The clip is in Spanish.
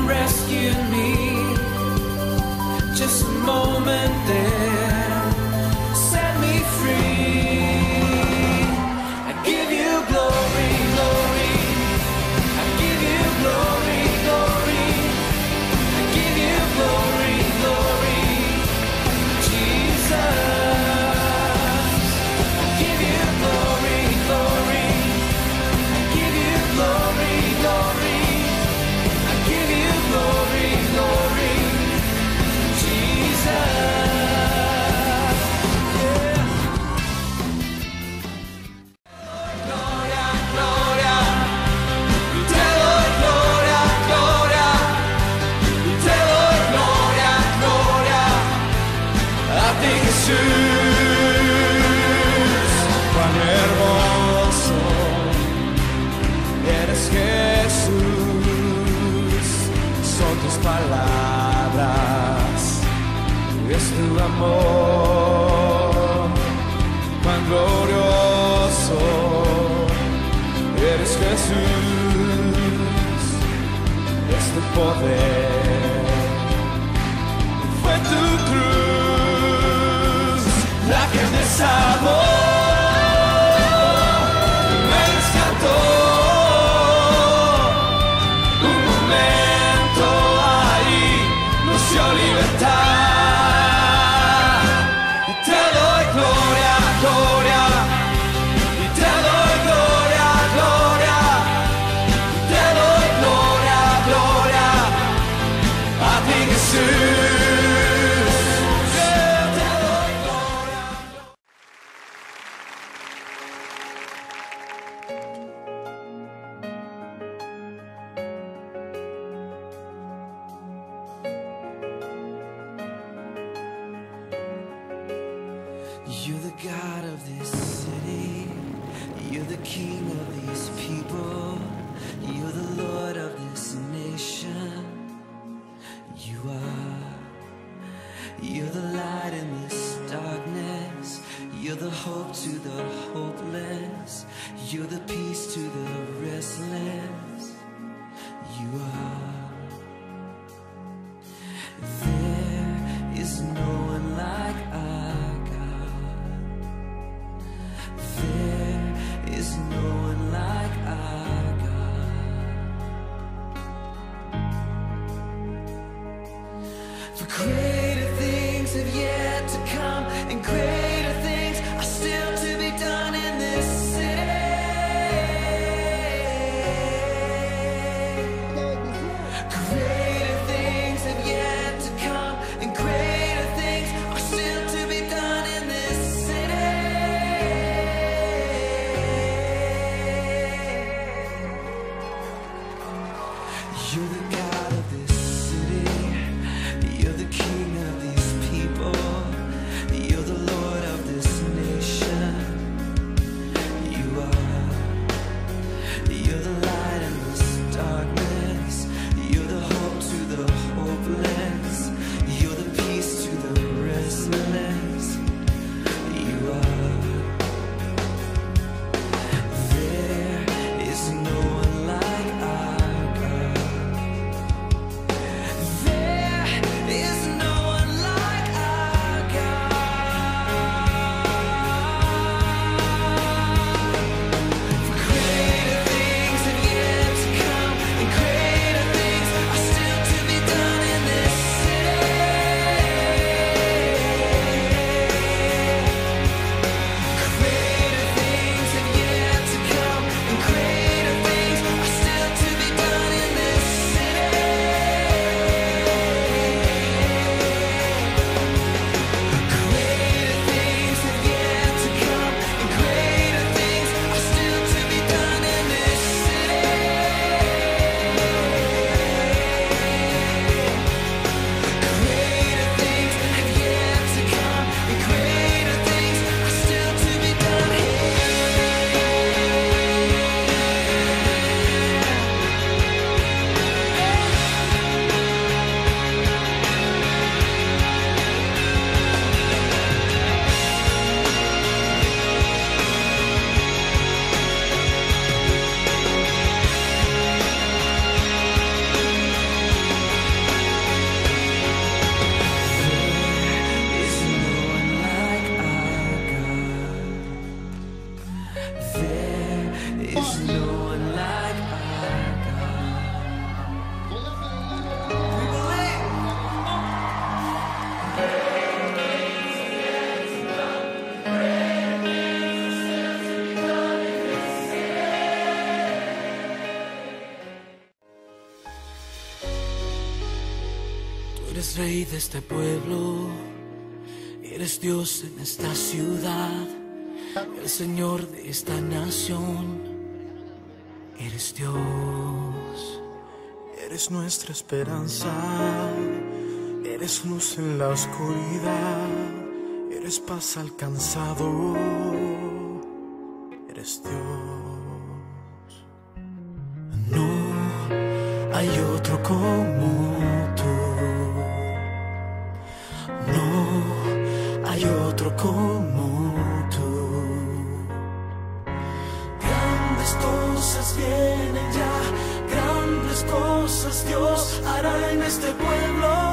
rescued me. Just a moment there set me free. I give you glory, glory. I give you glory, glory. I give you glory, glory. Jesus, I give you glory, glory. I give you glory, glory. I give you glory, glory. Jesus. Jesús, cuán hermoso eres, Jesús. Son tus palabras, es tu amor. Cuán glorioso eres, Jesús. Es tu poder, fue tu cruz la que me salvó, me rescató. Un momento ahí nos dio libertad. Y te doy gloria, gloria. Y te doy gloria, gloria. Y te doy gloria, gloria. A ti, Jesús. You're the God of this city. You're the King of these people. You're the Lord of this nation. You are. You're the light in this darkness. You're the hope to the hopeless. You're the peace to the restless. You are. There is no one like our God. There is no one like our God. For greater things have yet to come, and greater things are still to be done in this city. Greater things have yet to come, and greater things are still to be done in this city. You're the God of this city. You're the King of these people. You're the Lord of eres rey de este pueblo, eres Dios en esta ciudad, el Señor de esta nación, eres Dios. Eres nuestra esperanza, eres luz en la oscuridad, eres paz al cansado, eres Dios. No hay otro como tú, no hay otro como tú. Grandes cosas vienen ya, grandes cosas Dios hará en este pueblo.